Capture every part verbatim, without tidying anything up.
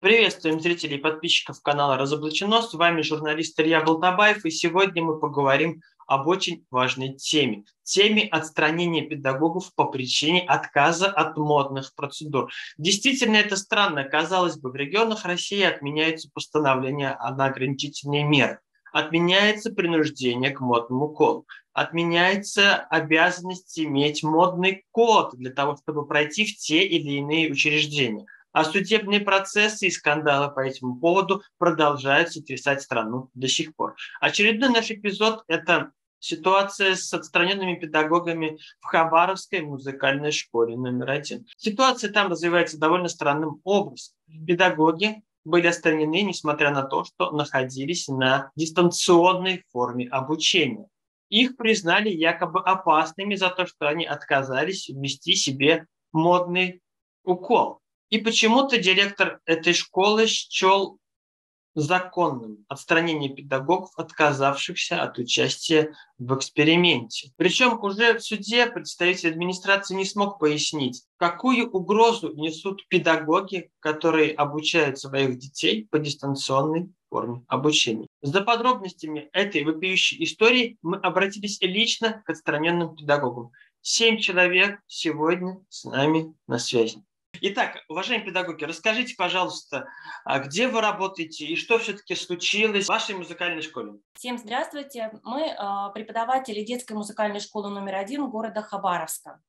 Приветствуем зрителей и подписчиков канала «Разоблачено». С вами журналист Илья Балтабаев, и сегодня мы поговорим об очень важной теме. Теме отстранения педагогов по причине отказа от модных процедур. Действительно, это странно. Казалось бы, в регионах России отменяются постановления на ограничительные меры. Отменяется принуждение к модному уколу. Отменяется обязанность иметь модный код для того, чтобы пройти в те или иные учреждения. А судебные процессы и скандалы по этому поводу продолжают сотрясать страну до сих пор. Очередной наш эпизод – это ситуация с отстраненными педагогами в Хабаровской музыкальной школе номер один. Ситуация там развивается довольно странным образом. Педагоги были отстранены, несмотря на то, что находились на дистанционной форме обучения. Их признали якобы опасными за то, что они отказались ввести себе модный укол. И почему-то директор этой школы счел законным отстранение педагогов, отказавшихся от участия в эксперименте. Причем уже в суде представитель администрации не смог пояснить, какую угрозу несут педагоги, которые обучают своих детей по дистанционной форме обучения. За подробностями этой вопиющей истории мы обратились лично к отстраненным педагогам. Семь человек сегодня с нами на связи. Итак, уважаемые педагоги, расскажите, пожалуйста, где вы работаете и что все-таки случилось в вашей музыкальной школе? Всем здравствуйте. Мы э, преподаватели детской музыкальной школы номер один города Хабаровска.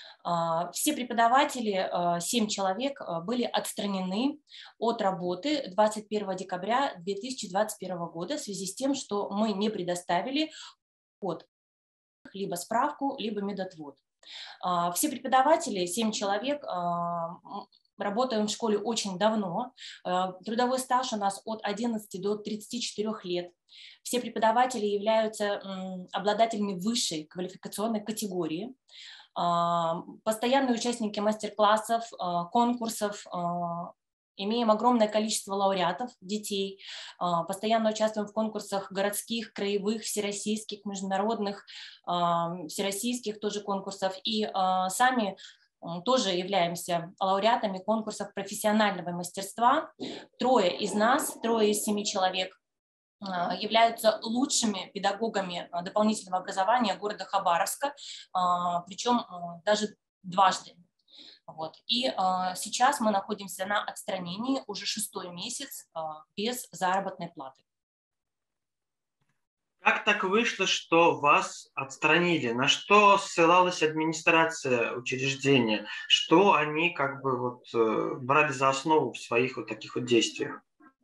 Э, все преподаватели, э, семь человек, э, были отстранены от работы двадцать первого декабря две тысячи двадцать первого года в связи с тем, что мы не предоставили код, либо справку, либо медотвод. Все преподаватели, семь человек, работаем в школе очень давно. Трудовой стаж у нас от одиннадцати до тридцати четырёх лет. Все преподаватели являются обладателями высшей квалификационной категории. Постоянные участники мастер-классов, конкурсов. Имеем огромное количество лауреатов, детей, постоянно участвуем в конкурсах городских, краевых, всероссийских, международных, всероссийских тоже конкурсов. И сами тоже являемся лауреатами конкурсов профессионального мастерства. Трое из нас, трое из семи человек являются лучшими педагогами дополнительного образования города Хабаровска, причем даже дважды. Вот. И э, сейчас мы находимся на отстранении уже шестой месяц э, без заработной платы. Как так вышло, что вас отстранили? На что ссылалась администрация учреждения? Что они как бы вот э, брали за основу в своих вот таких вот действиях?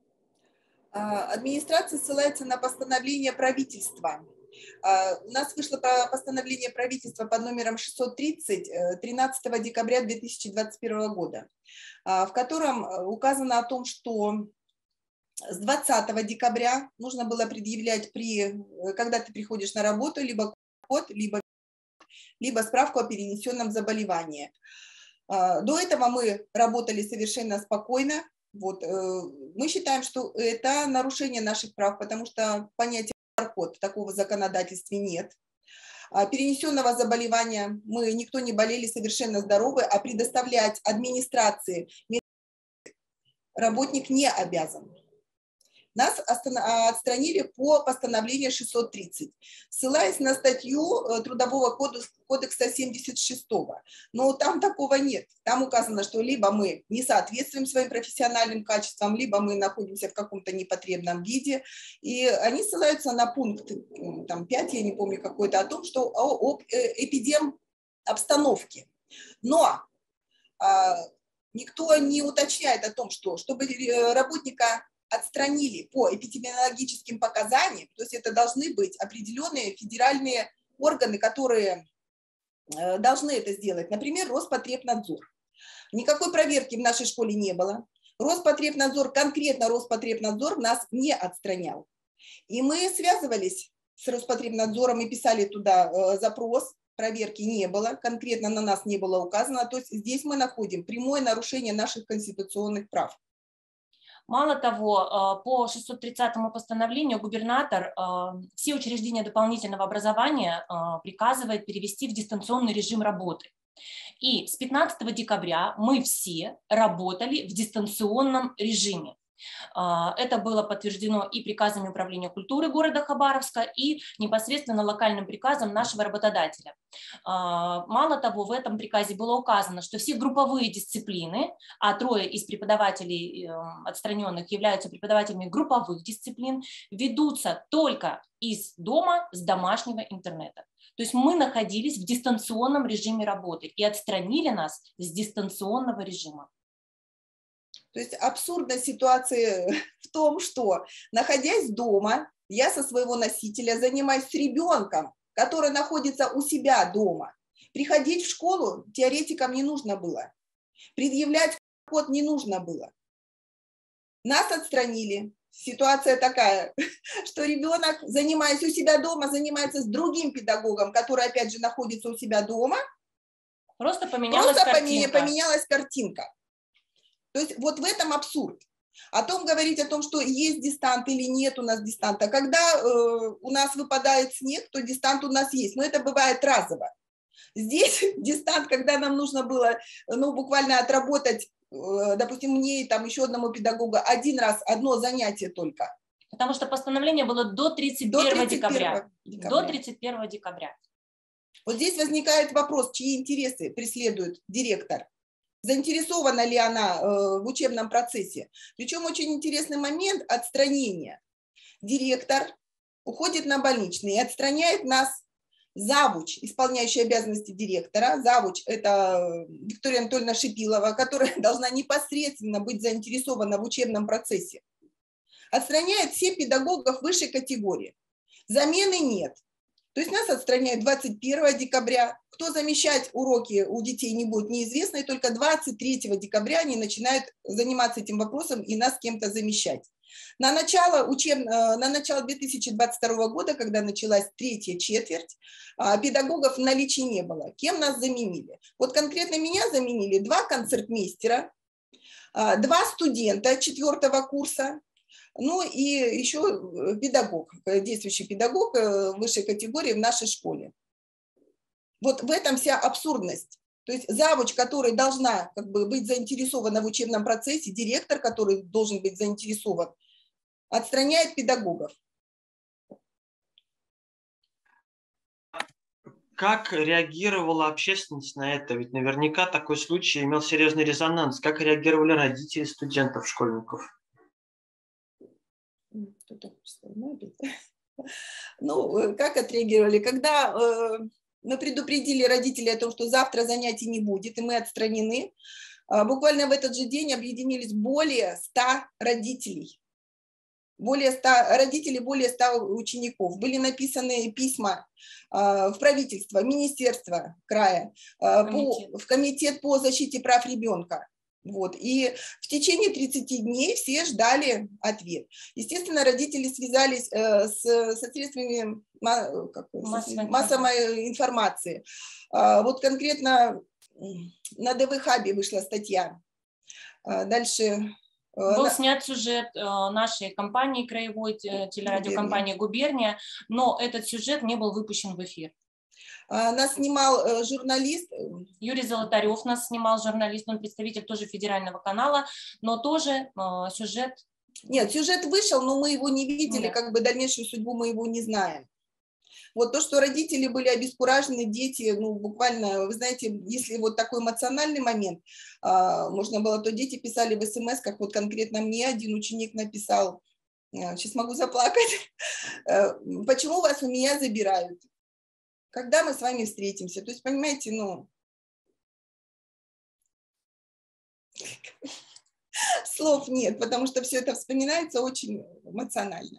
Администрация ссылается на постановление правительства. У нас вышло постановление правительства под номером шестьсот тридцать тринадцатого декабря две тысячи двадцать первого года, в котором указано о том, что с двадцатого декабря нужно было предъявлять, при, когда ты приходишь на работу, либо код, либо, либо справку о перенесенном заболевании. До этого мы работали совершенно спокойно. Вот. Мы считаем, что это нарушение наших прав, потому что понятие код такого в законодательстве нет. Перенесенного заболевания мы никто не болели, совершенно здоровы, а предоставлять администрации работник не обязан. Нас отстранили по постановлению шестьсот тридцать, ссылаясь на статью Трудового кодекса семьдесят шестого. Но там такого нет. Там указано, что либо мы не соответствуем своим профессиональным качествам, либо мы находимся в каком-то непотребном виде. И они ссылаются на пункт там, пять, я не помню какой-то, о том, что об эпидем обстановке. Но а, никто не уточняет о том, что чтобы работника отстранили по эпидемиологическим показаниям, то есть это должны быть определенные федеральные органы, которые должны это сделать, например, Роспотребнадзор. Никакой проверки в нашей школе не было. Роспотребнадзор, конкретно Роспотребнадзор нас не отстранял. И мы связывались с Роспотребнадзором и писали туда запрос, проверки не было, конкретно на нас не было указано, то есть здесь мы находим прямое нарушение наших конституционных прав. Мало того, по шестьсот тридцатому постановлению губернатор все учреждения дополнительного образования приказывает перевести в дистанционный режим работы. И с пятнадцатого декабря мы все работали в дистанционном режиме. Это было подтверждено и приказами Управления культуры города Хабаровска, и непосредственно локальным приказом нашего работодателя. Мало того, в этом приказе было указано, что все групповые дисциплины, а трое из преподавателей отстраненных являются преподавателями групповых дисциплин, ведутся только из дома с домашнего интернета. То есть мы находились в дистанционном режиме работы и отстранили нас с дистанционного режима. То есть абсурдная ситуация в том, что, находясь дома, я со своего носителя занимаюсь с ребенком, который находится у себя дома. Приходить в школу теоретикам не нужно было. Предъявлять код не нужно было. Нас отстранили. Ситуация такая, что ребенок, занимаясь у себя дома, занимается с другим педагогом, который, опять же, находится у себя дома. Просто поменялась Просто картинка. поменялась картинка. То есть вот в этом абсурд. О том говорить, о том, что есть дистант или нет у нас дистанта. Когда э, у нас выпадает снег, то дистант у нас есть, но это бывает разово. Здесь дистант, когда нам нужно было, ну, буквально отработать, э, допустим, мне и там еще одному педагогу один раз, одно занятие только. Потому что постановление было до тридцать первого декабря. декабря. До тридцать первого декабря. Вот здесь возникает вопрос, чьи интересы преследует директор. Заинтересована ли она э, в учебном процессе. Причем очень интересный момент отстранения. Директор уходит на больничный и отстраняет нас завуч, исполняющий обязанности директора. Завуч – это Виктория Анатольевна Шипилова, которая должна непосредственно быть заинтересована в учебном процессе. Отстраняет всех педагогов высшей категории. Замены нет. То есть нас отстраняют двадцать первого декабря. Кто замещать уроки у детей не будет, неизвестно. И только двадцать третьего декабря они начинают заниматься этим вопросом и нас кем-то замещать. На начало, учеб... на начало две тысячи двадцать второго года, когда началась третья четверть, педагогов в наличии не было. Кем нас заменили? Вот конкретно меня заменили два концертмейстера, два студента четвертого курса, ну и еще педагог, действующий педагог высшей категории в нашей школе. Вот в этом вся абсурдность. То есть завуч, которая должна как бы быть заинтересована в учебном процессе, директор, который должен быть заинтересован, отстраняет педагогов. Как реагировала общественность на это? Ведь наверняка такой случай имел серьезный резонанс. Как реагировали родители студентов, школьников? Ну, как отреагировали? Когда э, мы предупредили родителей о том, что завтра занятий не будет, и мы отстранены, э, буквально в этот же день объединились более ста родителей. Более ста родителей, более ста учеников. Были написаны письма э, в правительство, в министерство края, э, комитет. По, в комитет по защите прав ребенка. Вот. И в течение тридцати дней все ждали ответ. Естественно, родители связались э, с, со средствами как, массовой, массовой информации. А, вот конкретно на ДВХабе вышла статья. А, дальше... Был на... снят сюжет э, нашей компании, краевой телерадиокомпании «Губерния», но этот сюжет не был выпущен в эфир. Нас снимал журналист. Юрий Золотарев нас снимал, журналист, он представитель тоже федерального канала, но тоже э, сюжет... Нет, сюжет вышел, но мы его не видели, да. Как бы дальнейшую судьбу мы его не знаем. Вот то, что родители были обескуражены, дети, ну, буквально, вы знаете, если вот такой эмоциональный момент, а, можно было, то дети писали в смс, как вот конкретно мне один ученик написал, сейчас могу заплакать, почему вас у меня забирают? Когда мы с вами встретимся? То есть, понимаете, ну, слов нет, потому что все это вспоминается очень эмоционально.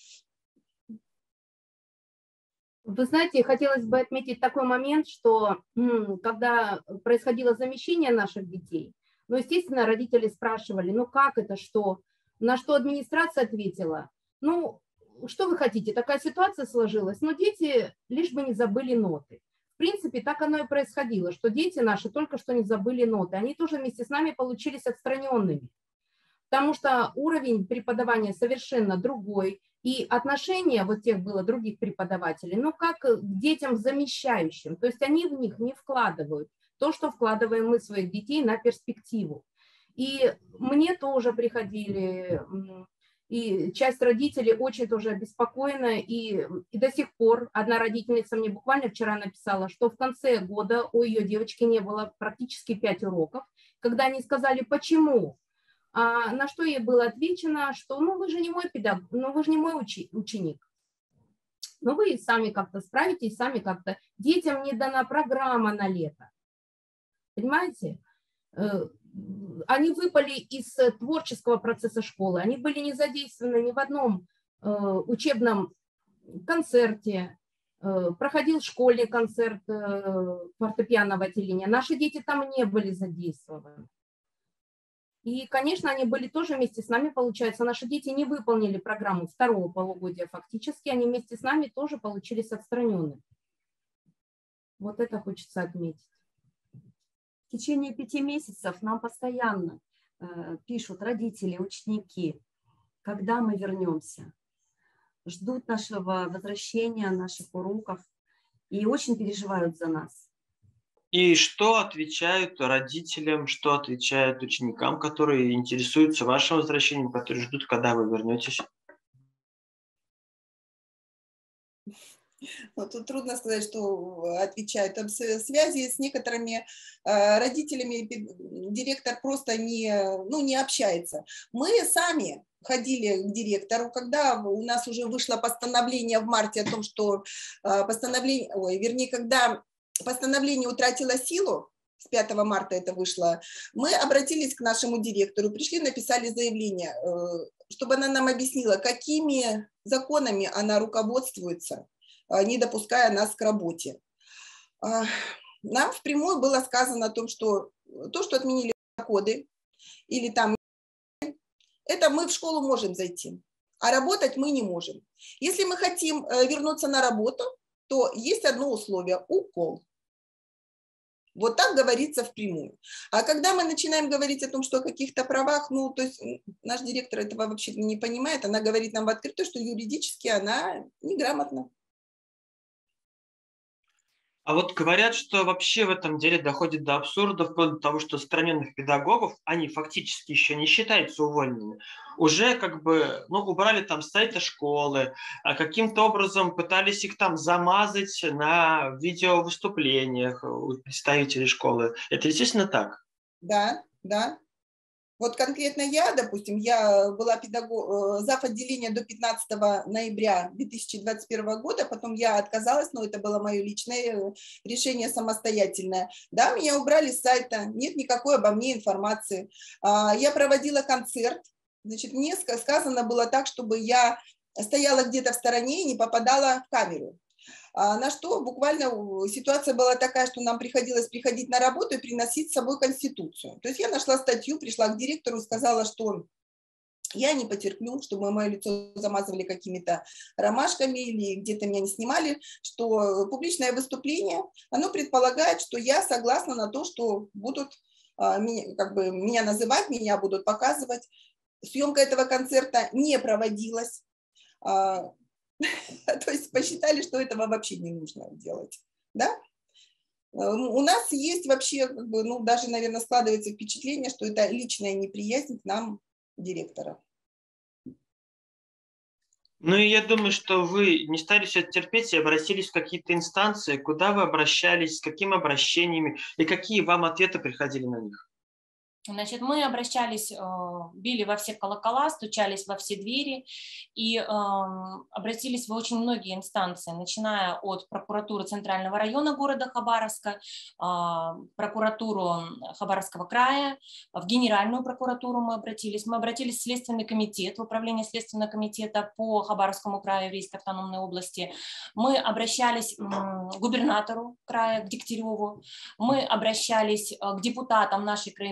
Вы знаете, хотелось бы отметить такой момент, что когда происходило замещение наших детей, ну, естественно, родители спрашивали, ну, как это, что? На что администрация ответила, ну, что вы хотите, такая ситуация сложилась, но дети лишь бы не забыли ноты. В принципе, так оно и происходило, что дети наши только что не забыли ноты. Они тоже вместе с нами получились отстраненными, потому что уровень преподавания совершенно другой, и отношение вот тех было других преподавателей, ну, как к детям замещающим, то есть они в них не вкладывают. то, что вкладываем мы в своих детей на перспективу. И мне тоже приходили, и часть родителей очень тоже обеспокоена, и, и до сих пор одна родительница мне буквально вчера написала, что в конце года у ее девочки не было практически пять уроков, когда они сказали, почему, а на что ей было отвечено, что ну вы же не мой педагог, ну вы же не мой учи, ученик. Но вы сами как-то справитесь, сами как-то. Детям не дана программа на лето. Понимаете? Они выпали из творческого процесса школы. Они были не задействованы ни в одном учебном концерте. Проходил школьный концерт фортепианного отделения. Наши дети там не были задействованы. И, конечно, они были тоже вместе с нами, получается, наши дети не выполнили программу второго полугодия фактически, они вместе с нами тоже получились отстраненными. Вот это хочется отметить. В течение пяти месяцев нам постоянно э, пишут родители, ученики, когда мы вернемся. Ждут нашего возвращения, наших уроков и очень переживают за нас. И что отвечают родителям, что отвечают ученикам, которые интересуются вашим возвращением, которые ждут, когда вы вернетесь? Ну, тут трудно сказать, что отвечают. В связи с некоторыми родителями директор просто не, ну, не общается. Мы сами ходили к директору, когда у нас уже вышло постановление в марте о том, что постановление, ой, вернее, когда постановление утратило силу, с пятого марта это вышло, мы обратились к нашему директору, пришли, написали заявление, чтобы она нам объяснила, какими законами она руководствуется, не допуская нас к работе. Нам впрямую было сказано о том, что то, что отменили коды, или там, это мы в школу можем зайти, а работать мы не можем. Если мы хотим вернуться на работу, то есть одно условие – укол. Вот так говорится впрямую. А когда мы начинаем говорить о том, что о каких-то правах, ну, то есть наш директор этого вообще не понимает, она говорит нам в открытую, что юридически она неграмотна. А вот говорят, что вообще в этом деле доходит до абсурда, вплоть до того, что отстраненных педагогов, они фактически еще не считаются уволенными, уже как бы, ну, убрали там с сайта школы, а каким-то образом пытались их там замазать на видеовыступлениях у представителей школы. Это, естественно, так? Да, да. Вот конкретно я, допустим, я была педагог, зав. Отделения до пятнадцатого ноября две тысячи двадцать первого года, потом я отказалась, но это было мое личное решение самостоятельное. Да, меня убрали с сайта, нет никакой обо мне информации. Я проводила концерт, значит, мне сказано было так, чтобы я стояла где-то в стороне и не попадала в камеру. На что буквально ситуация была такая, что нам приходилось приходить на работу и приносить с собой Конституцию. То есть я нашла статью, пришла к директору и сказала, что я не потерплю, чтобы мое лицо замазывали какими-то ромашками или где-то меня не снимали, что публичное выступление, оно предполагает, что я согласна на то, что будут как бы, меня называть, меня будут показывать. Съемка этого концерта не проводилась. То есть посчитали, что этого вообще не нужно делать. Да? У нас есть вообще, как бы, ну, даже, наверное, складывается впечатление, что это личная неприязнь к нам, директора. Ну и я думаю, что вы не стали все это терпеть и обратились в какие-то инстанции. Куда вы обращались, с какими обращениями и какие вам ответы приходили на них? Значит, мы обращались, били во все колокола, стучались во все двери и э, обратились в очень многие инстанции, начиная от прокуратуры Центрального района города Хабаровска, э, прокуратуру Хабаровского края, в Генеральную прокуратуру мы обратились. Мы обратились в Следственный комитет, в управление Следственного комитета по Хабаровскому краю Еврейской автономной области. Мы обращались к губернатору края, к Дегтяреву. Мы обращались к депутатам нашей краевой думы.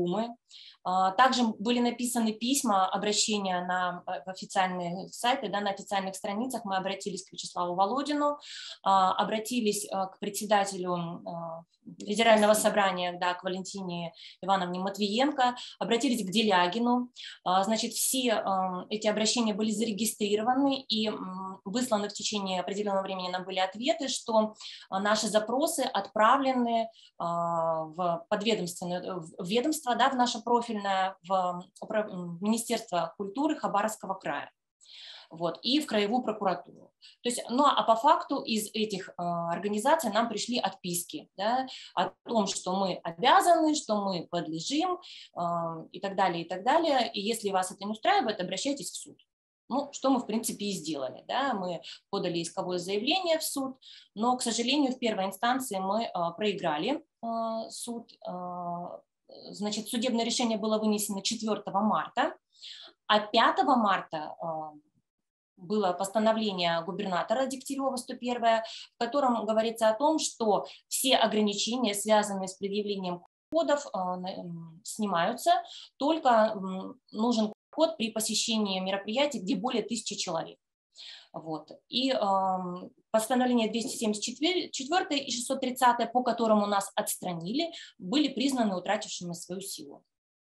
Думы. Также были написаны письма, обращения на официальные сайты, да, на официальных страницах. Мы обратились к Вячеславу Володину, обратились к председателю Федерального собрания, да, к Валентине Ивановне Матвиенко, обратились к Делягину. Значит, все эти обращения были зарегистрированы и высланы в течение определенного времени, нам были ответы, что наши запросы отправлены в подведомственное в ведомство, да, в наше профильное, в Министерство культуры Хабаровского края. Вот, и в краевую прокуратуру. То есть, ну а по факту из этих э, организаций нам пришли отписки, да, о том, что мы обязаны, что мы подлежим э, и так далее, и так далее. И если вас это не устраивает, обращайтесь в суд. Ну, что мы, в принципе, и сделали. Да? Мы подали исковое заявление в суд, но, к сожалению, в первой инстанции мы э, проиграли э, суд. Э, значит, судебное решение было вынесено четвёртого марта, а пятого марта э, было постановление губернатора Дегтярева сто первое, в котором говорится о том, что все ограничения, связанные с предъявлением кодов, снимаются, только нужен код при посещении мероприятий, где более тысячи человек. Вот. И э, постановление двести семьдесят четыре и шестьсот тридцать, по которому нас отстранили, были признаны утратившими свою силу.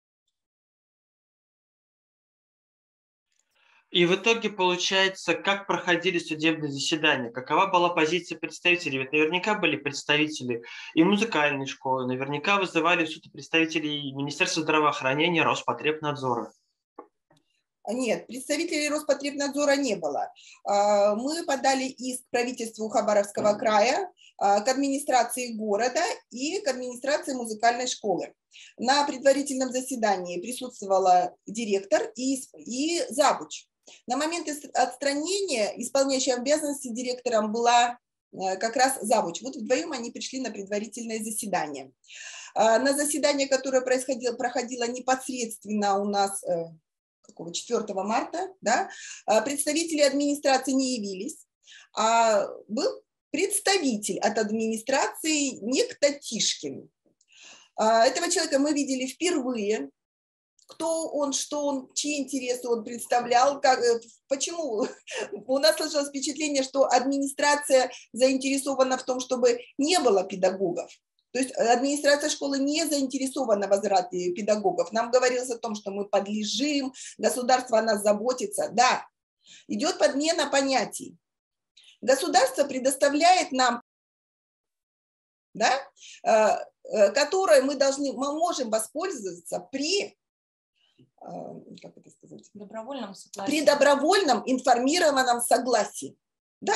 И в итоге получается, как проходили судебные заседания, какова была позиция представителей? Ведь наверняка были представители и музыкальной школы, наверняка вызывали в суд представителей Министерства здравоохранения, Роспотребнадзора. Нет, представителей Роспотребнадзора не было. Мы подали иск правительству Хабаровского края, к администрации города и к администрации музыкальной школы. На предварительном заседании присутствовала директор и, и завуч. На момент отстранения исполняющей обязанности директором была как раз завуч. Вот вдвоем они пришли на предварительное заседание. На заседание, которое происходило, проходило непосредственно у нас четвёртого марта, да, представители администрации не явились, а был представитель от администрации некто Тишкин. Этого человека мы видели впервые. Кто он, что он, чьи интересы он представлял, как, почему. У нас сложилось впечатление, что администрация заинтересована в том, чтобы не было педагогов. То есть администрация школы не заинтересована в возврате педагогов. Нам говорилось о том, что мы подлежим, государство о нас заботится. Да, идет подмена понятий. Государство предоставляет нам, да, которой мы должны, мы можем воспользоваться при, как это сказать? Добровольном согласии. При добровольном информированном согласии. Да,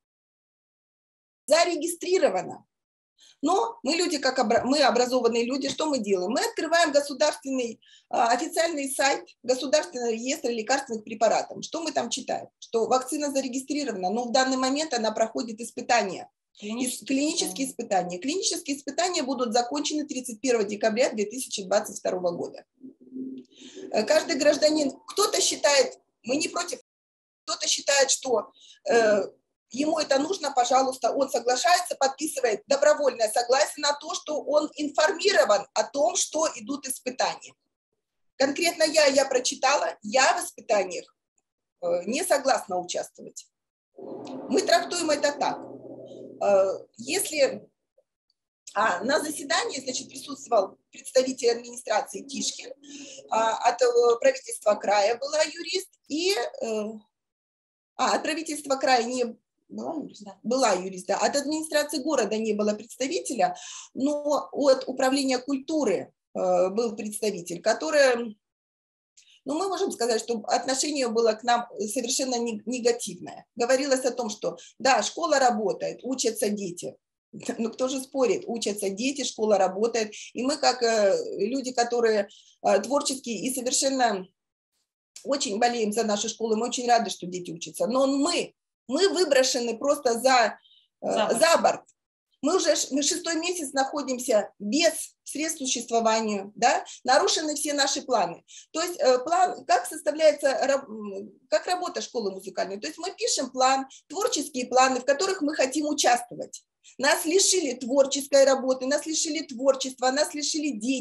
зарегистрировано. Но мы люди, как обра... мы образованные люди, что мы делаем? Мы открываем государственный официальный сайт, государственный реестр лекарственных препаратов. Что мы там читаем? Что вакцина зарегистрирована, но в данный момент она проходит испытания. Клинические, клинические испытания. Клинические испытания будут закончены тридцать первого декабря две тысячи двадцать второго года. Каждый гражданин, кто-то считает, мы не против, кто-то считает, что э, ему это нужно, пожалуйста, он соглашается, подписывает добровольное согласие на то, что он информирован о том, что идут испытания. Конкретно я, я прочитала, я в испытаниях э, не согласна участвовать. Мы трактуем это так. Э, если а, на заседании, значит, присутствовал представитель администрации Тишкин, а, от э, правительства края была юрист, и э, а, от правительства края не была юрист, да. была юрист, да. От администрации города не было представителя, но от управления культуры э, был представитель, который, ну, мы можем сказать, что отношение было к нам совершенно негативное. Говорилось о том, что да, школа работает, учатся дети. Ну, кто же спорит? Учатся дети, школа работает. И мы, как э, люди, которые э, творческие и совершенно очень болеем за наши школы, мы очень рады, что дети учатся. Но мы, мы выброшены просто за, э, за, борт. за борт. Мы уже мы шестой месяц находимся без средств к существованию, да? Нарушены все наши планы. То есть э, план, как составляется, раб, как работа школы музыкальной. То есть мы пишем план, творческие планы, в которых мы хотим участвовать. Нас лишили творческой работы, нас лишили творчества, нас лишили денег.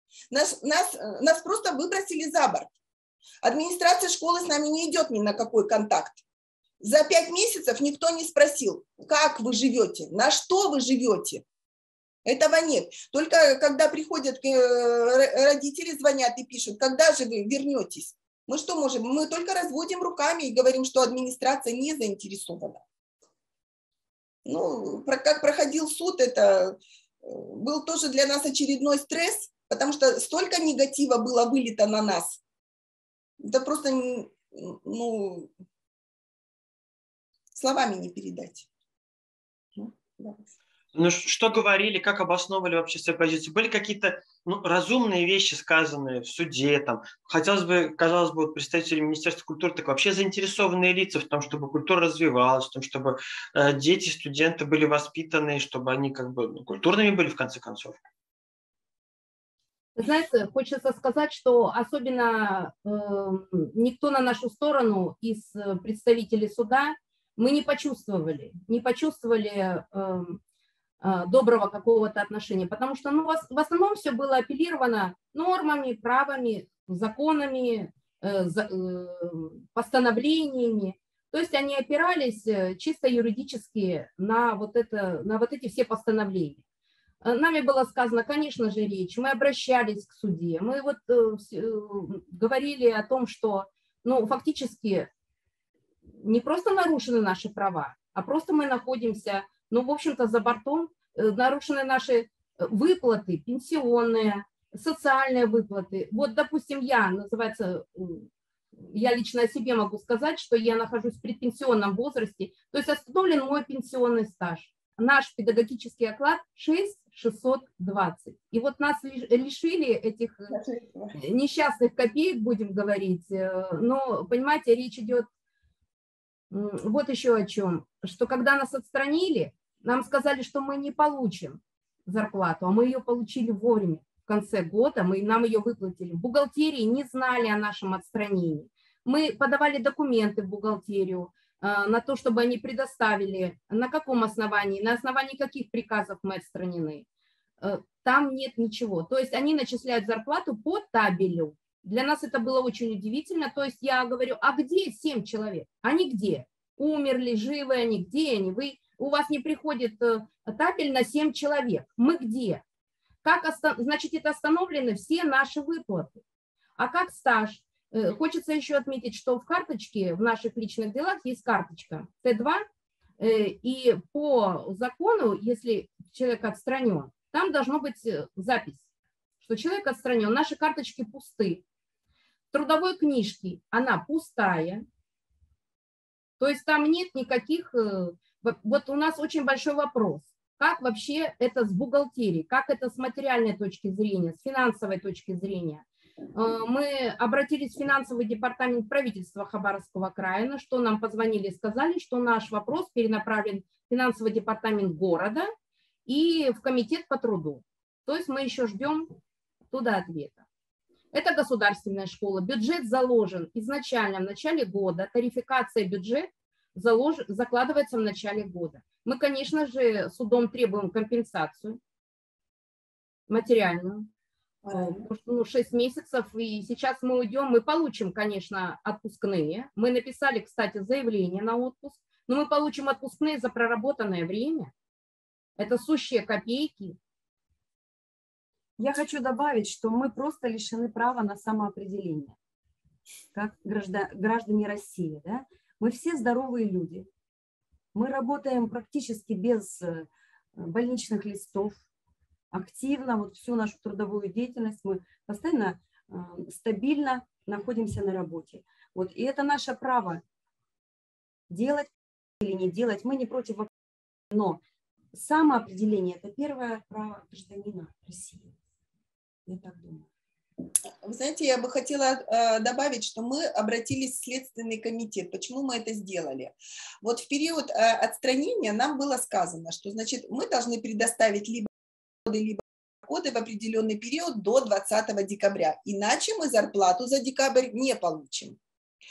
Нас, нас, нас просто выбросили за борт. Администрация школы с нами не идет ни на какой контакт. За пять месяцев никто не спросил, как вы живете, на что вы живете. Этого нет. Только когда приходят родители, звонят и пишут, когда же вы вернетесь. Мы что можем? Мы только разводим руками и говорим, что администрация не заинтересована. Ну, как проходил суд, это был тоже для нас очередной стресс, потому что столько негатива было вылито на нас. Это просто, ну, словами не передать. Ну, что говорили, как обосновывали вообще свою позицию? Были какие-то ну, разумные вещи, сказанные в суде? Там? Хотелось бы, казалось бы, представители Министерства культуры так вообще заинтересованные лица в том, чтобы культура развивалась, в том, чтобы э, дети, студенты были воспитаны, чтобы они как бы ну, культурными были в конце концов. Знаете, хочется сказать, что особенно э, никто на нашу сторону из представителей суда мы не почувствовали, не почувствовали э, доброго какого-то отношения, потому что ну, в основном все было апеллировано нормами, правами, законами, постановлениями. То есть они опирались чисто юридически на вот, это, на вот эти все постановления. Нами было сказано, конечно же, речь, мы обращались к суде, мы вот говорили о том, что ну, фактически не просто нарушены наши права, а просто мы находимся... Ну, в общем-то, за бортом нарушены наши выплаты, пенсионные, социальные выплаты. Вот, допустим, я, называется, я лично о себе могу сказать, что я нахожусь в предпенсионном возрасте, то есть остановлен мой пенсионный стаж. Наш педагогический оклад шесть тысяч шестьсот двадцать. И вот нас лишили этих несчастных копеек, будем говорить. Но, понимаете, речь идет вот еще о чем, что когда нас отстранили, нам сказали, что мы не получим зарплату, а мы ее получили вовремя. В конце года мы, нам ее выплатили. В бухгалтерии не знали о нашем отстранении. Мы подавали документы в бухгалтерию э, на то, чтобы они предоставили, на каком основании, на основании каких приказов мы отстранены. Э, там нет ничего. То есть они начисляют зарплату по табелю. Для нас это было очень удивительно. То есть я говорю, а где семь человек? Они где? Умерли, живы они, где они? Вы, у вас не приходит табель на семь человек. Мы где? Как, значит, это остановлены все наши выплаты. А как стаж? Хочется еще отметить, что в карточке, в наших личных делах есть карточка Т два. И по закону, если человек отстранен, там должна быть запись, что человек отстранен. Наши карточки пусты. В трудовой книжке она пустая. То есть там нет никаких... Вот у нас очень большой вопрос. Как вообще это с бухгалтерией? Как это с материальной точки зрения, с финансовой точки зрения? Мы обратились в финансовый департамент правительства Хабаровского края, на что нам позвонили и сказали, что наш вопрос перенаправлен в финансовый департамент города и в комитет по труду. То есть мы еще ждем туда ответа. Это государственная школа. Бюджет заложен изначально в начале года. Тарификация бюджет залож... закладывается в начале года. Мы, конечно же, судом требуем компенсацию материальную. Потому что ну, шесть месяцев, и сейчас мы уйдем, мы получим, конечно, отпускные. Мы написали, кстати, заявление на отпуск, но мы получим отпускные за проработанное время. Это сущие копейки. Я хочу добавить, что мы просто лишены права на самоопределение, как граждане России. Да? Мы все здоровые люди. Мы работаем практически без больничных листов, активно, вот всю нашу трудовую деятельность мы постоянно стабильно находимся на работе. Вот, и это наше право делать или не делать. Мы не против, но самоопределение – это первое право гражданина России. Я так думаю. Вы знаете, я бы хотела э, добавить, что мы обратились в Следственный комитет. Почему мы это сделали? Вот в период э, отстранения нам было сказано, что, значит, мы должны предоставить либо коды, либо коды в определенный период до двадцатого декабря. Иначе мы зарплату за декабрь не получим.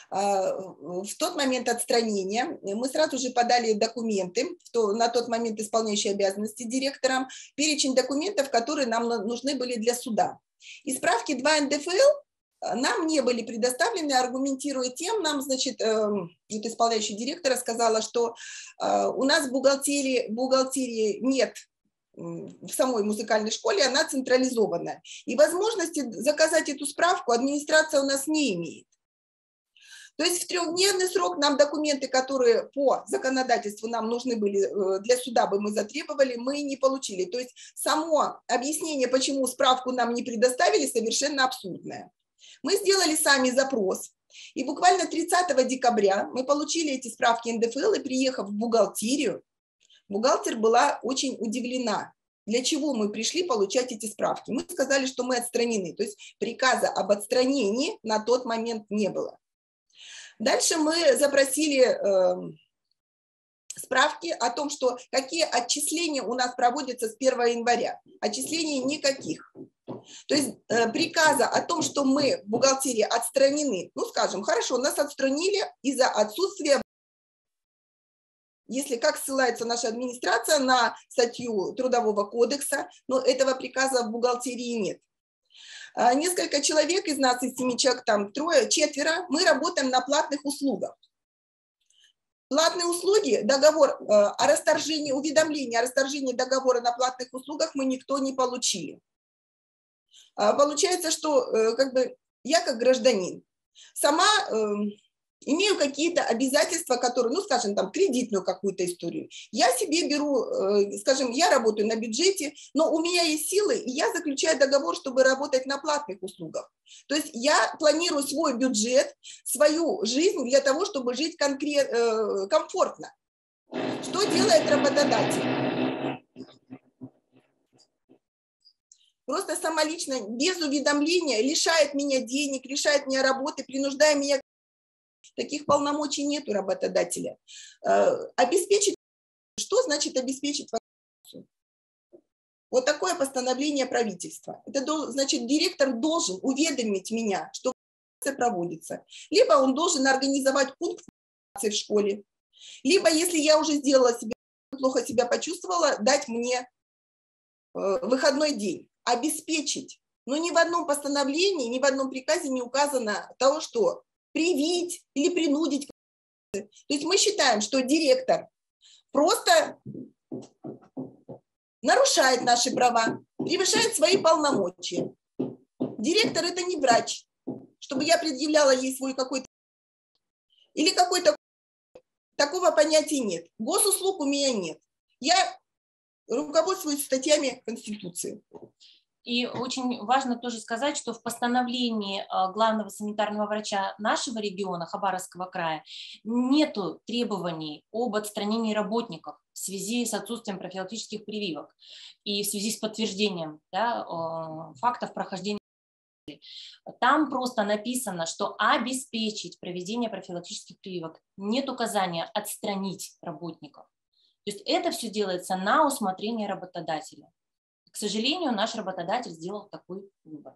В тот момент отстранения мы сразу же подали документы, на тот момент исполняющие обязанности директором, перечень документов, которые нам нужны были для суда. И справки два эн дэ эф эл нам не были предоставлены, аргументируя тем, нам, значит, вот исполняющий директора сказала, что у нас в бухгалтерии, бухгалтерии нет в самой музыкальной школе, она централизованная. И возможности заказать эту справку администрация у нас не имеет. То есть в трехдневный срок нам документы, которые по законодательству нам нужны были для суда, бы мы затребовали, мы не получили. То есть само объяснение, почему справку нам не предоставили, совершенно абсурдное. Мы сделали сами запрос, и буквально тридцатого декабря мы получили эти справки эн дэ эф эл, и приехав в бухгалтерию, бухгалтер была очень удивлена, для чего мы пришли получать эти справки. Мы сказали, что мы отстранены, то есть приказа об отстранении на тот момент не было. Дальше мы запросили э, справки о том, что какие отчисления у нас проводятся с первого января. Отчислений никаких. То есть э, приказа о том, что мы в бухгалтерии отстранены, ну скажем, хорошо, нас отстранили из-за отсутствия, если как ссылается наша администрация на статью Трудового кодекса, но этого приказа в бухгалтерии нет. Несколько человек из нас, из семи человек, там трое, четверо, мы работаем на платных услугах. Платные услуги, договор о расторжении, уведомление о расторжении договора на платных услугах мы никто не получили. Получается, что как бы я как гражданин сама имею какие-то обязательства, которые, ну, скажем, там, кредитную какую-то историю. Я себе беру, скажем, я работаю на бюджете, но у меня есть силы, и я заключаю договор, чтобы работать на платных услугах. То есть я планирую свой бюджет, свою жизнь для того, чтобы жить конкрет, комфортно. Что делает работодатель? Просто самолично, без уведомления, лишает меня денег, лишает меня работы, принуждая меня. Таких полномочий нет у работодателя. Обеспечить, что значит обеспечить вакцинацию? Вот такое постановление правительства. Это значит, директор должен уведомить меня, что вакцинация проводится. Либо он должен организовать пункт вакцинации в школе, либо, если я уже сделала себе, плохо себя почувствовала, дать мне выходной день. Обеспечить. Но ни в одном постановлении, ни в одном приказе не указано того, что привить или принудить. То есть мы считаем, что директор просто нарушает наши права, превышает свои полномочия. Директор – это не врач, чтобы я предъявляла ей свой какой-то или какой-то, такого понятия нет. Госуслуг у меня нет. Я руководствуюсь статьями Конституции. И очень важно тоже сказать, что в постановлении главного санитарного врача нашего региона, Хабаровского края, нету требований об отстранении работников в связи с отсутствием профилактических прививок и в связи с подтверждением, да, фактов прохождения. Там просто написано, что обеспечить проведение профилактических прививок. Нет указания отстранить работников. То есть это все делается на усмотрение работодателя. К сожалению, наш работодатель сделал такой выбор.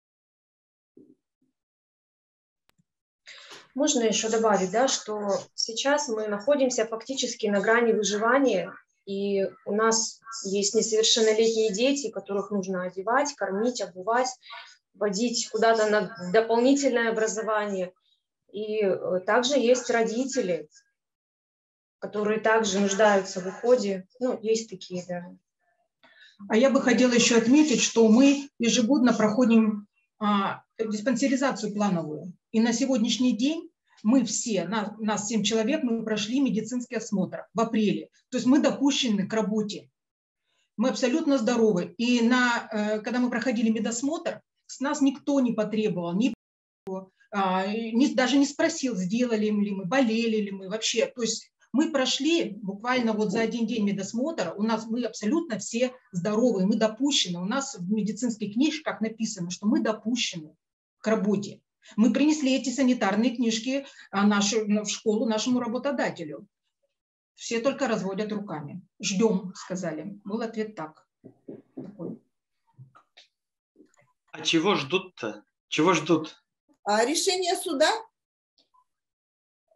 Можно еще добавить, да, что сейчас мы находимся фактически на грани выживания, и у нас есть несовершеннолетние дети, которых нужно одевать, кормить, обувать, водить куда-то на дополнительное образование. И также есть родители, которые также нуждаются в уходе. Ну, есть такие, да. А я бы хотела еще отметить, что мы ежегодно проходим а, диспансеризацию плановую. И на сегодняшний день мы все, нас, нас семь человек, мы прошли медицинский осмотр в апреле. То есть мы допущены к работе. Мы абсолютно здоровы. И на, когда мы проходили медосмотр, с нас никто не потребовал, ни, а, ни, даже не спросил, сделали ли мы, болели ли мы вообще. То есть мы прошли буквально вот за один день медосмотра, у нас мы абсолютно все здоровые, мы допущены. У нас в медицинских книжках написано, что мы допущены к работе. Мы принесли эти санитарные книжки нашу, в школу нашему работодателю. Все только разводят руками. Ждем, сказали. Был ответ так. Такой. А чего ждут-то? Чего ждут? А решение суда.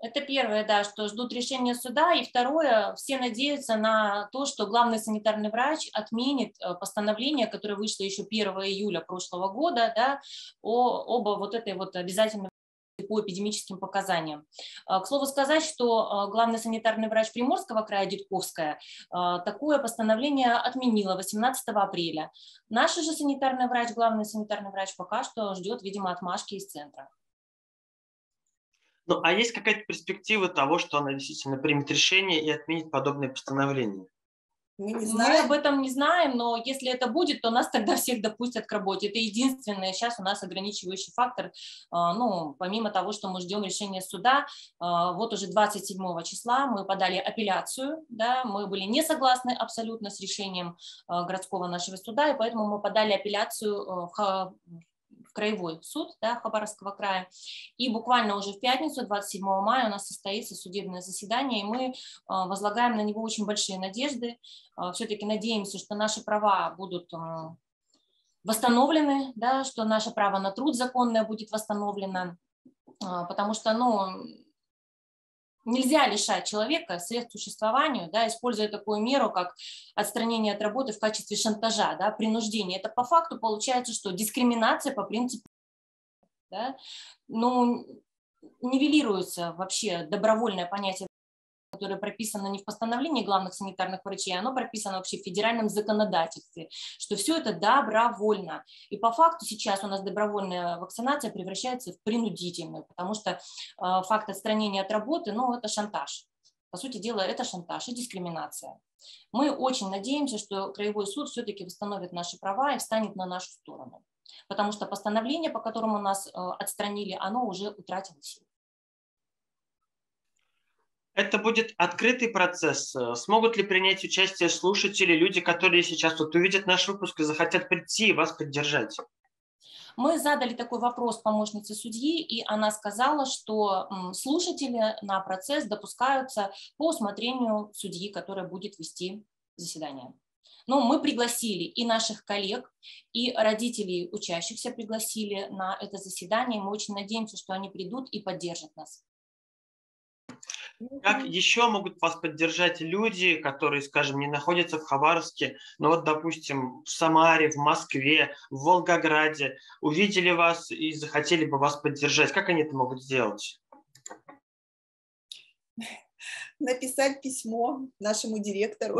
Это первое, да, что ждут решения суда. И второе, все надеются на то, что главный санитарный врач отменит постановление, которое вышло еще первого июля прошлого года, да, о, об вот этой вот обязательной по эпидемическим показаниям. К слову сказать, что главный санитарный врач Приморского края Дедковская такое постановление отменила восемнадцатого апреля. Наш же санитарный врач, главный санитарный врач, пока что ждет, видимо, отмашки из центра. Ну, а есть какая-то перспектива того, что она действительно примет решение и отменит подобное постановление? Мы, не Мы об этом не знаем, но если это будет, то нас тогда всех допустят к работе. Это единственный сейчас у нас ограничивающий фактор. Ну, помимо того, что мы ждем решения суда, вот уже двадцать седьмого числа мы подали апелляцию, да, мы были не согласны абсолютно с решением городского нашего суда, и поэтому мы подали апелляцию в краевой суд, да, Хабаровского края. И буквально уже в пятницу, двадцать седьмого мая, у нас состоится судебное заседание, и мы возлагаем на него очень большие надежды. Все-таки надеемся, что наши права будут восстановлены, да, что наше право на труд законное будет восстановлено, потому что, ну, нельзя лишать человека средств к существованию, да, используя такую меру, как отстранение от работы в качестве шантажа, да, принуждения. Это по факту получается, что дискриминация по принципу, да, ну, нивелируется вообще добровольное понятие, которое прописано не в постановлении главных санитарных врачей, оно прописано вообще в федеральном законодательстве, что все это добровольно. И по факту сейчас у нас добровольная вакцинация превращается в принудительную, потому что э, факт отстранения от работы, ну, это шантаж. По сути дела, это шантаж и дискриминация. Мы очень надеемся, что краевой суд все-таки восстановит наши права и встанет на нашу сторону, потому что постановление, по которому нас э, отстранили, оно уже утратило силу. Это будет открытый процесс. Смогут ли принять участие слушатели, люди, которые сейчас вот увидят наш выпуск и захотят прийти и вас поддержать? Мы задали такой вопрос помощнице судьи, и она сказала, что слушатели на процесс допускаются по усмотрению судьи, которая будет вести заседание. Но мы пригласили и наших коллег, и родителей учащихся пригласили на это заседание. Мы очень надеемся, что они придут и поддержат нас. Как еще могут вас поддержать люди, которые, скажем, не находятся в Хабаровске, но вот, допустим, в Самаре, в Москве, в Волгограде, увидели вас и захотели бы вас поддержать? Как они это могут сделать? Написать письмо нашему директору.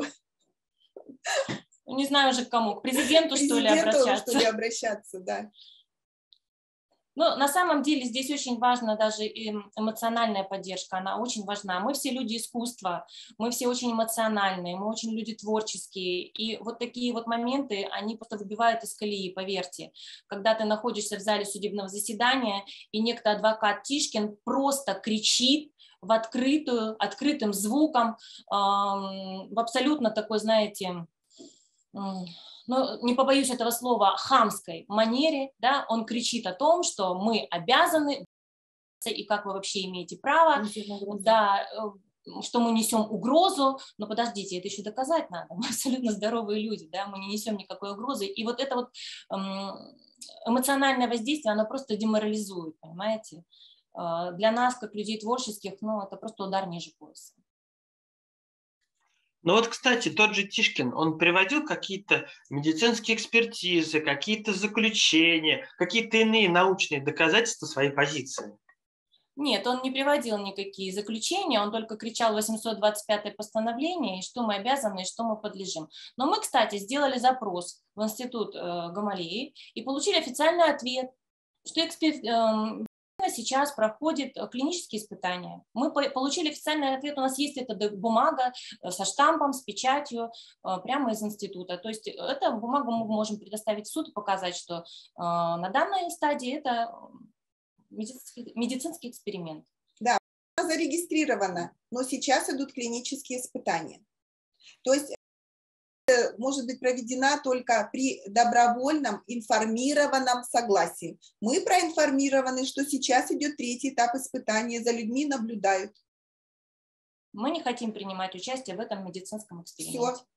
Не знаю уже к кому, к президенту, что ли, обращаться. Что ли, обращаться, да. Но на самом деле здесь очень важна даже эмоциональная поддержка, она очень важна. Мы все люди искусства, мы все очень эмоциональные, мы очень люди творческие. И вот такие вот моменты, они просто выбивают из колеи, поверьте. Когда ты находишься в зале судебного заседания, и некто адвокат Тишкин просто кричит в открытую, открытым звуком, в абсолютно такой, знаете, но не побоюсь этого слова, хамской манере, да, он кричит о том, что мы обязаны, и как вы вообще имеете право, да, что мы несем угрозу, но подождите, это еще доказать надо, мы абсолютно здоровые люди, да, мы не несем никакой угрозы, и вот это вот эмоциональное воздействие, оно просто деморализует, понимаете, для нас, как людей творческих, ну, это просто удар ниже пояса. Ну вот, кстати, тот же Тишкин, он приводил какие-то медицинские экспертизы, какие-то заключения, какие-то иные научные доказательства своей позиции? Нет, он не приводил никакие заключения, он только кричал восемьсот двадцать пятое постановление, и что мы обязаны, и что мы подлежим. Но мы, кстати, сделали запрос в институт э, Гамалеи и получили официальный ответ, что эксперт... Э, сейчас проходит клинические испытания. Мы получили официальный ответ, у нас есть эта бумага со штампом, с печатью прямо из института. То есть эту бумагу мы можем предоставить в суд и показать, что на данной стадии это медицинский, медицинский эксперимент. Да, она зарегистрирована, но сейчас идут клинические испытания. То есть может быть проведена только при добровольном информированном согласии. Мы проинформированы, что сейчас идет третий этап испытания, за людьми наблюдают. Мы не хотим принимать участие в этом медицинском эксперименте. Все.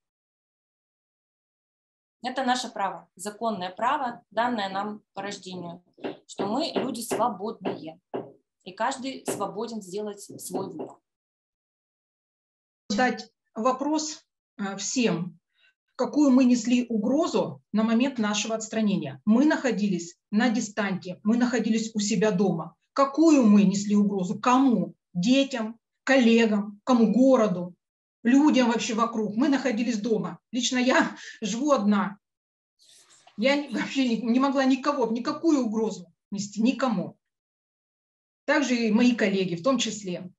Это наше право, законное право, данное нам по рождению, что мы люди свободные. и каждый свободен сделать свой выбор. Задать вопрос всем, какую мы несли угрозу на момент нашего отстранения. Мы находились на дистанте, мы находились у себя дома. Какую мы несли угрозу? Кому? Детям, коллегам, кому? Городу, людям вообще вокруг. Мы находились дома. Лично я живу одна. Я вообще не могла никого, никакую угрозу нести, никому. Также и мои коллеги в том числе.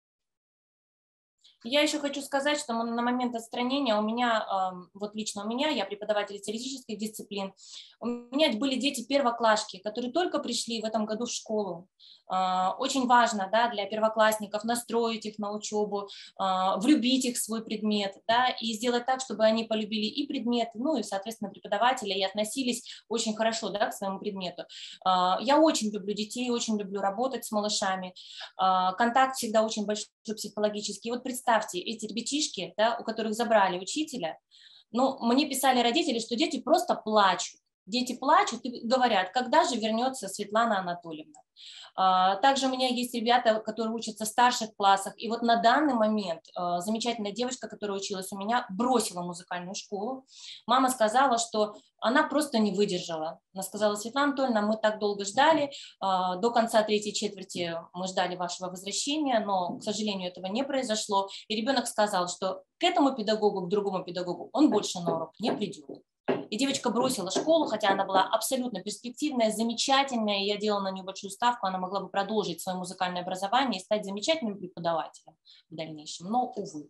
Я еще хочу сказать, что на момент отстранения у меня, вот лично у меня, я преподаватель теоретических дисциплин, у меня были дети первоклашки, которые только пришли в этом году в школу. Очень важно, да, для первоклассников настроить их на учебу, влюбить их в свой предмет, да, и сделать так, чтобы они полюбили и предмет, ну и, соответственно, преподавателя, и относились очень хорошо, да, к своему предмету. Я очень люблю детей, очень люблю работать с малышами. Контакт всегда очень большой психологический. И вот представьте, эти ребятишки, да, у которых забрали учителя, ну, мне писали родители, что дети просто плачут. Дети плачут и говорят, когда же вернется Светлана Анатольевна. Также у меня есть ребята, которые учатся в старших классах, и вот на данный момент замечательная девочка, которая училась у меня, бросила музыкальную школу. Мама сказала, что она просто не выдержала. Она сказала: Светлана Анатольевна, мы так долго ждали, до конца третьей четверти мы ждали вашего возвращения, но, к сожалению, этого не произошло. И ребенок сказал, что к этому педагогу, к другому педагогу он больше на урок не придет. И девочка бросила школу, хотя она была абсолютно перспективная, замечательная, и я делала на нее большую ставку, она могла бы продолжить свое музыкальное образование и стать замечательным преподавателем в дальнейшем, но, увы.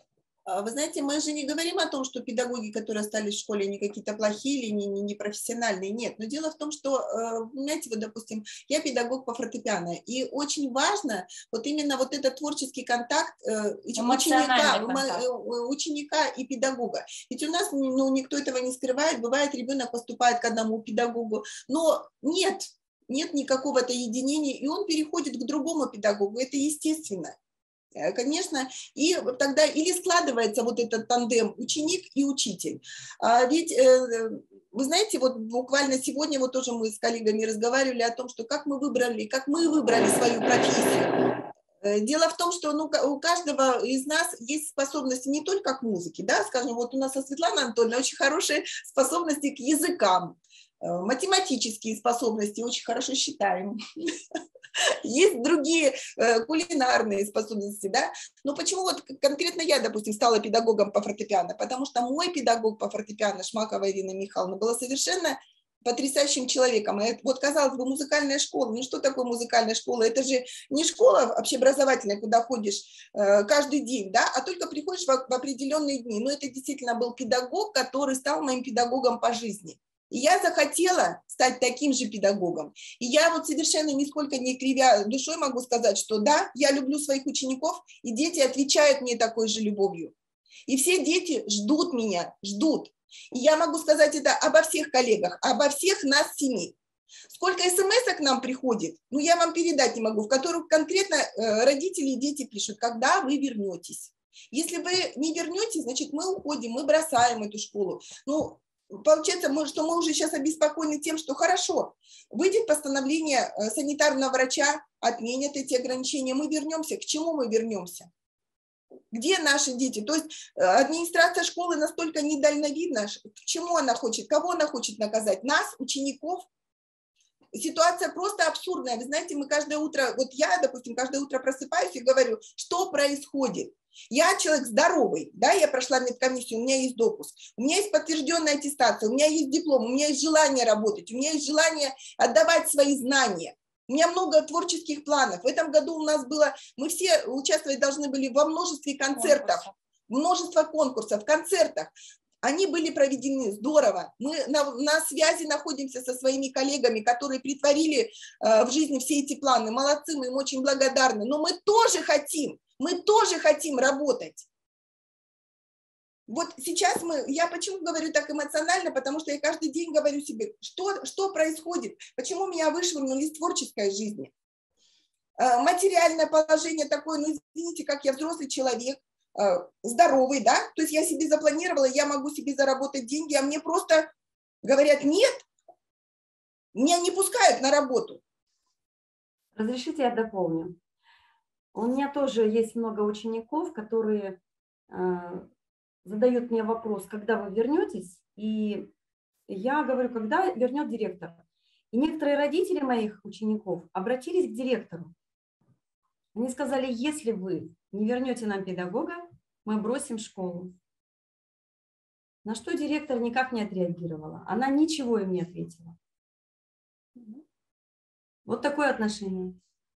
Вы знаете, мы же не говорим о том, что педагоги, которые остались в школе, они какие-то плохие или не, не, не профессиональные. Нет, но дело в том, что, знаете, вот, допустим, я педагог по фортепиано, и очень важно вот именно вот этот творческий контакт ученика, контакт. ученика и педагога. Ведь у нас, ну, никто этого не скрывает, бывает, ребенок поступает к одному педагогу, но нет, нет никакого-то единения, и он переходит к другому педагогу, это естественно. Конечно, и тогда или складывается вот этот тандем ученик и учитель. А ведь, вы знаете, вот буквально сегодня вот тоже мы с коллегами разговаривали о том, что как мы выбрали, как мы выбрали свою профессию. Дело в том, что ну, у каждого из нас есть способности не только к музыке, да, скажем, вот у нас со Светланой Анатольевной очень хорошие способности к языкам, математические способности, очень хорошо считаем. Есть другие э, кулинарные способности, да, но почему вот конкретно я, допустим, стала педагогом по фортепиано, потому что мой педагог по фортепиано, Шмакова Ирина Михайловна, была совершенно потрясающим человеком. И вот, казалось бы, музыкальная школа, ну что такое музыкальная школа? Это же не школа общеобразовательная, куда ходишь э, каждый день, да, а только приходишь в, в определенные дни. Но это действительно был педагог, который стал моим педагогом по жизни. И я захотела стать таким же педагогом. И я вот совершенно нисколько не кривя душой могу сказать, что да, я люблю своих учеников, и дети отвечают мне такой же любовью. И все дети ждут меня, ждут. И я могу сказать это обо всех коллегах, обо всех нас семи. Сколько смс-ок к нам приходит, ну я вам передать не могу, в которых конкретно родители и дети пишут, когда вы вернетесь. Если вы не вернетесь, значит мы уходим, мы бросаем эту школу. Ну, получается, что мы уже сейчас обеспокоены тем, что хорошо, выйдет постановление санитарного врача, отменят эти ограничения, мы вернемся. К чему мы вернемся? Где наши дети? То есть администрация школы настолько недальновидна, к чему она хочет, кого она хочет наказать? Нас, учеников? Ситуация просто абсурдная. Вы знаете, мы каждое утро, вот я, допустим, каждое утро просыпаюсь и говорю, что происходит. Я человек здоровый, да, я прошла медкомиссию, у меня есть допуск, у меня есть подтвержденная аттестация, у меня есть диплом, у меня есть желание работать, у меня есть желание отдавать свои знания. У меня много творческих планов. В этом году у нас было, мы все участвовать должны были во множестве концертов, множество конкурсов, концертах. Они были проведены здорово. Мы на, на связи находимся со своими коллегами, которые притворили э, в жизни все эти планы. Молодцы, мы им очень благодарны. Но мы тоже хотим, мы тоже хотим работать. Вот сейчас мы, я почему говорю так эмоционально, потому что я каждый день говорю себе, что, что происходит, почему меня вышвырнули из творческой жизни. Э, материальное положение такое, ну извините, как я взрослый человек, здоровый, да, то есть я себе запланировала, я могу себе заработать деньги, а мне просто говорят нет, меня не пускают на работу. Разрешите, я дополню. У меня тоже есть много учеников, которые э, задают мне вопрос, когда вы вернетесь, и я говорю, когда вернет директор. И некоторые родители моих учеников обратились к директору. Они сказали, если вы не вернете нам педагога, мы бросим школу. На что директор никак не отреагировала. Она ничего им не ответила. Вот такое отношение.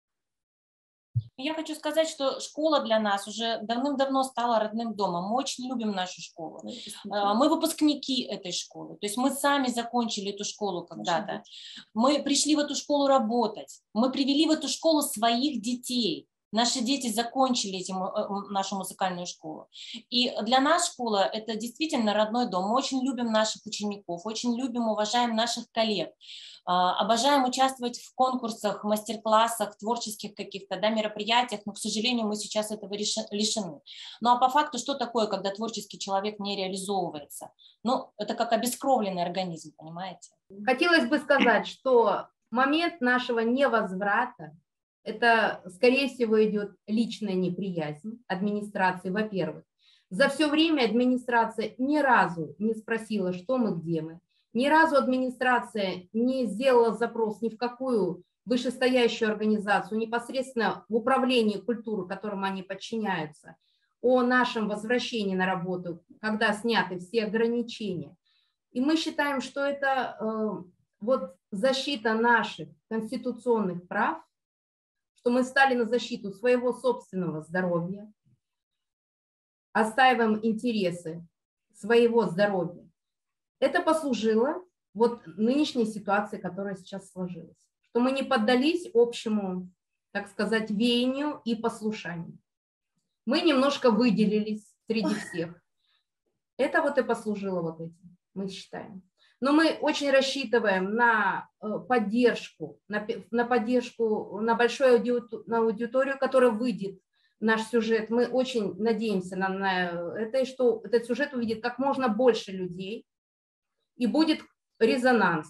Я хочу сказать, что школа для нас уже давным-давно стала родным домом. Мы очень любим нашу школу. Мы выпускники этой школы. То есть мы сами закончили эту школу когда-то. Мы пришли в эту школу работать. Мы привели в эту школу своих детей. Наши дети закончили этим, нашу музыкальную школу. И для нас школа – это действительно родной дом. Мы очень любим наших учеников, очень любим, уважаем наших коллег. Обожаем участвовать в конкурсах, мастер-классах, творческих каких-то, да, мероприятиях, но, к сожалению, мы сейчас этого лишены. Ну а по факту, что такое, когда творческий человек не реализовывается? Ну, это как обескровленный организм, понимаете? Хотелось бы сказать, что момент нашего невозврата, это, скорее всего, идет личная неприязнь администрации, во-первых. За все время администрация ни разу не спросила, что мы, где мы. Ни разу администрация не сделала запрос ни в какую вышестоящую организацию, непосредственно в управлении культуры, которому они подчиняются, о нашем возвращении на работу, когда сняты все ограничения. И мы считаем, что это э, вот защита наших конституционных прав, что мы стали на защиту своего собственного здоровья, отстаиваем интересы своего здоровья. Это послужило вот нынешней ситуации, которая сейчас сложилась, что мы не поддались общему, так сказать, веянию и послушанию. Мы немножко выделились среди всех. Это вот и послужило вот этим, мы считаем. Но мы очень рассчитываем на поддержку, на, на поддержку, на большую аудиторию, на аудиторию, которая выйдет в наш сюжет. Мы очень надеемся на, на это, и что этот сюжет увидит как можно больше людей, и будет резонанс.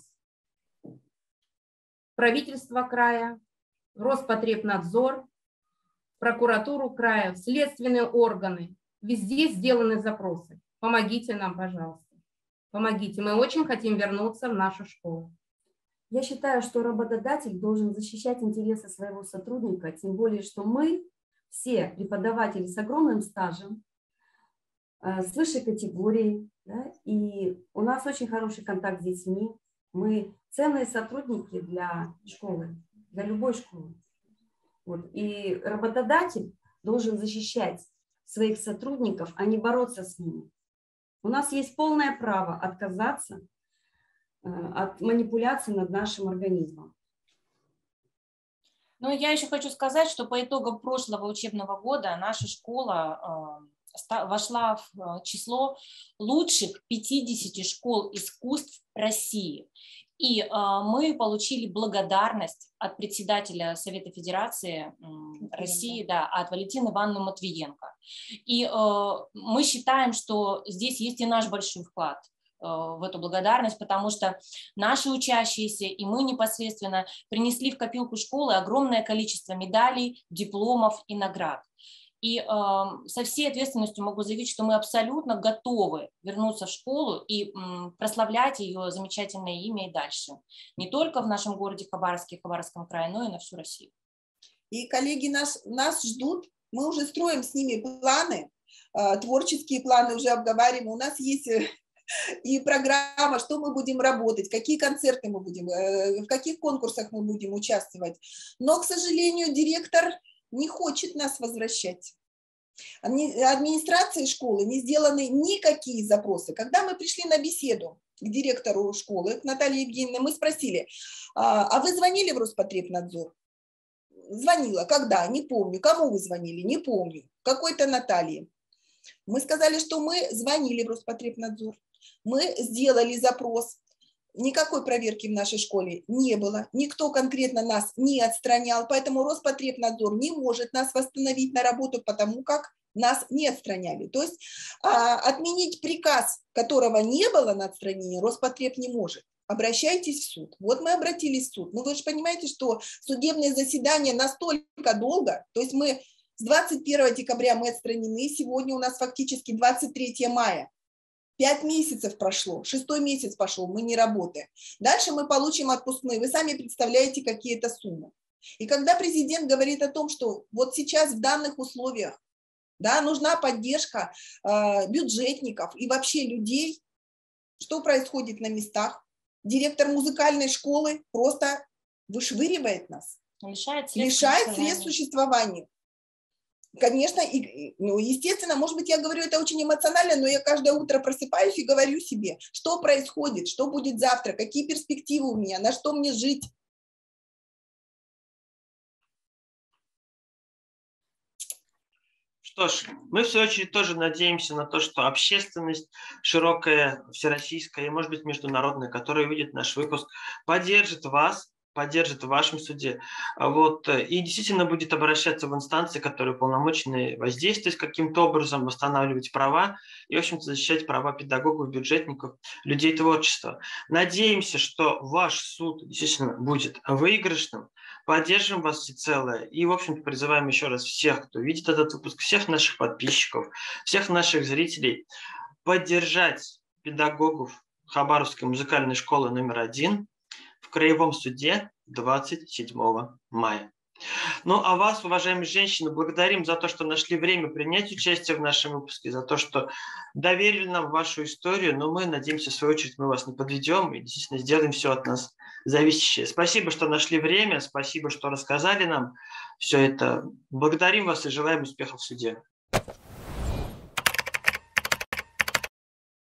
Правительство края, Роспотребнадзор, прокуратуру края, следственные органы. Везде сделаны запросы. Помогите нам, пожалуйста. Помогите. Мы очень хотим вернуться в нашу школу. Я считаю, что работодатель должен защищать интересы своего сотрудника, тем более, что мы все преподаватели с огромным стажем, с высшей категорией, да, и у нас очень хороший контакт с детьми. Мы ценные сотрудники для школы, для любой школы. Вот. И работодатель должен защищать своих сотрудников, а не бороться с ними. У нас есть полное право отказаться э, от манипуляций над нашим организмом. Ну, я еще хочу сказать, что по итогам прошлого учебного года наша школа э, вошла в число лучших пятидесяти школ искусств России. И э, мы получили благодарность от председателя Совета Федерации э, России, да, от Валентины Ивановны Матвиенко. И э, мы считаем, что здесь есть и наш большой вклад э, в эту благодарность, потому что наши учащиеся и мы непосредственно принесли в копилку школы огромное количество медалей, дипломов и наград. И э, со всей ответственностью могу заявить, что мы абсолютно готовы вернуться в школу и э, прославлять ее замечательное имя и дальше. Не только в нашем городе Хабаровске, Хабаровском крае, но и на всю Россию. И коллеги нас, нас ждут. Мы уже строим с ними планы, э, творческие планы уже обговариваем. У нас есть и программа, что мы будем работать, какие концерты мы будем, э, в каких конкурсах мы будем участвовать. Но, к сожалению, директор не хочет нас возвращать. Администрации школы не сделаны никакие запросы. Когда мы пришли на беседу к директору школы, к Наталье Евгеньевне, мы спросили, а вы звонили в Роспотребнадзор? Звонила. Когда? Не помню. Кому вы звонили? Не помню. Какой-то Наталье. Мы сказали, что мы звонили в Роспотребнадзор. Мы сделали запрос. Никакой проверки в нашей школе не было, никто конкретно нас не отстранял, поэтому Роспотребнадзор не может нас восстановить на работу, потому как нас не отстраняли. То есть а, отменить приказ, которого не было на отстранении, Роспотреб не может. обращайтесь в суд. Вот мы обратились в суд. Но вы же понимаете, что судебное заседание настолько долго, то есть мы с двадцать первого декабря мы отстранены, сегодня у нас фактически двадцать третье мая. Пять месяцев прошло, шестой месяц пошел, мы не работаем. Дальше мы получим отпускные. Вы сами представляете, какие это суммы. И когда президент говорит о том, что вот сейчас в данных условиях, да, нужна поддержка э, бюджетников и вообще людей, что происходит на местах? Директор музыкальной школы просто вышвыривает нас, лишает средств лишает существования. средств существования. Конечно, и, ну, естественно, может быть, я говорю это очень эмоционально, но я каждое утро просыпаюсь и говорю себе, что происходит, что будет завтра, какие перспективы у меня, на что мне жить. Что ж, мы в свою очередь тоже надеемся на то, что общественность широкая, всероссийская и, может быть, международная, которая увидит наш выпуск, поддержит вас, поддержит в вашем суде, вот, и действительно будет обращаться в инстанции, которые уполномочены воздействовать каким-то образом, восстанавливать права и, в общем-то, защищать права педагогов, бюджетников, людей творчества. Надеемся, что ваш суд действительно будет выигрышным. Поддержим вас всецело и, в общем-то, призываем еще раз всех, кто видит этот выпуск, всех наших подписчиков, всех наших зрителей поддержать педагогов Хабаровской музыкальной школы номер один в Краевом суде двадцать седьмого мая. Ну, а вас, уважаемые женщины, благодарим за то, что нашли время принять участие в нашем выпуске, за то, что доверили нам вашу историю, но мы надеемся, в свою очередь, мы вас не подведем и действительно сделаем все от нас зависящее. Спасибо, что нашли время, спасибо, что рассказали нам все это. Благодарим вас и желаем успехов в суде.